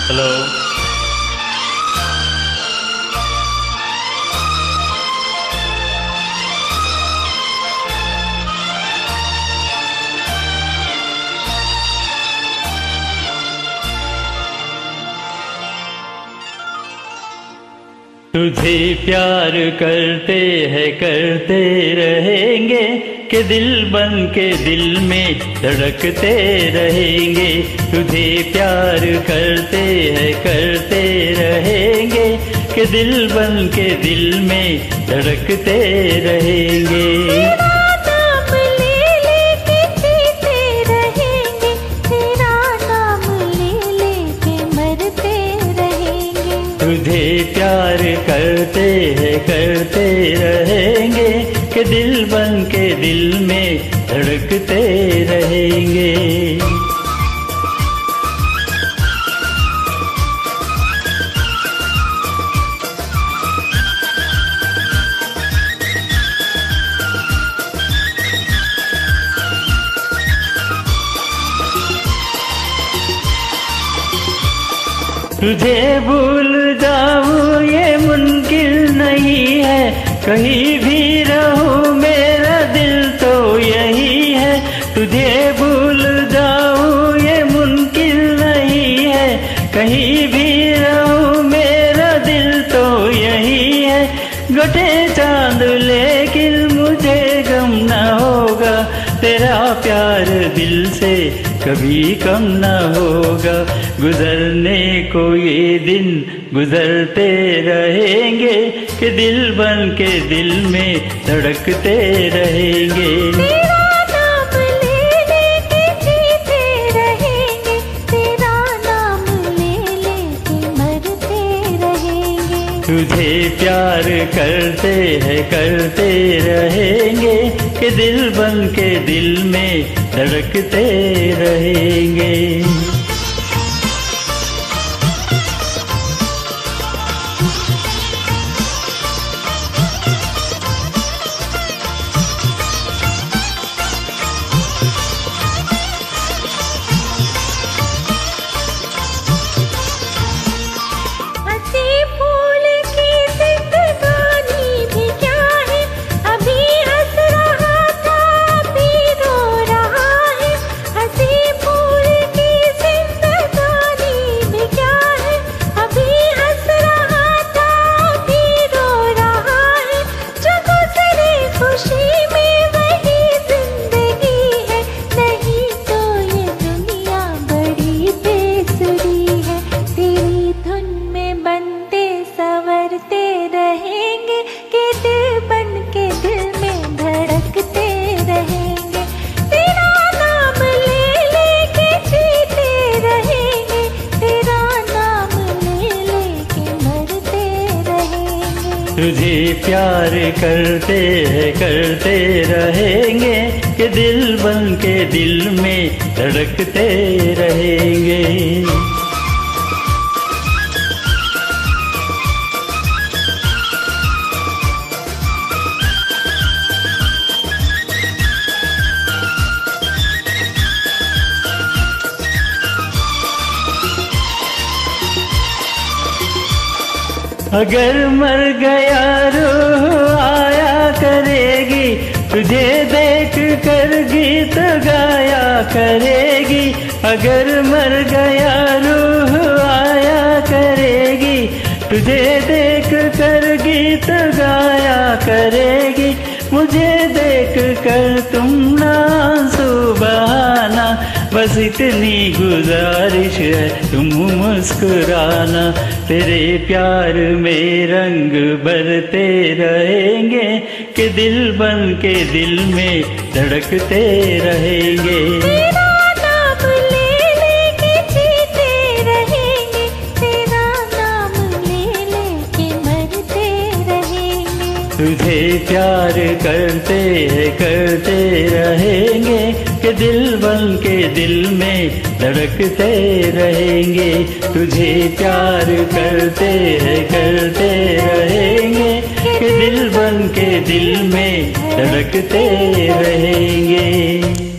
Hello. तुझे प्यार करते हैं करते रहेंगे कि दिल बन के दिल में धड़कते रहेंगे। तुझे प्यार करते हैं करते रहेंगे कि दिल बन के दिल में धड़कते रहेंगे। तुझे प्यार करते हैं करते रहेंगे कि दिल बन के दिल में धड़कते रहेंगे। तुझे भूल जाऊं ये मुमकिन नहीं है, कहीं भी रहूं मेरा दिल तो यही है। तुझे भूल जाऊं ये मुमकिन नहीं है, कहीं भी रहूं मेरा दिल तो यही है। घटे चांद लेकिन मुझे गम न होगा, तेरा प्यार दिल से कभी कम न होगा। गुजरने को ये दिन गुजरते रहेंगे कि दिल बन के दिल में धड़कते रहेंगे। तेरा नाम ले लेके जीते रहेंगे, तेरा नाम ले लेके मरते रहेंगे। तुझे प्यार करते हैं करते रहेंगे कि दिल बन के दिल में धड़कते रहेंगे। तुझे प्यार करते हैं करते रहेंगे कि दिल बन के दिल में धड़कते रहेंगे। अगर मर गया रूह आया करेगी, तुझे देख कर गीत गाया करेगी। अगर मर गया रूह आया करेगी, तुझे देख कर गीत गाया करेगी। मुझे देख कर तुम ना आंसू बहाना, बस इतनी गुजारिश है तुम मुस्कुराना। तेरे प्यार में रंग भरते रहेंगे कि दिल बन के दिल में धड़कते रहेंगे। तेरा नाम ले लेके जीते रहेंगे, तेरा नाम ले लेके मरते रहेंगे। तुझे प्यार करते हैं करते रहेंगे कि दिल बन के दिल में धड़कते रहेंगे। तुझे प्यार करते हैं करते रहेंगे कि दिल बन के दिल में धड़कते रहेंगे।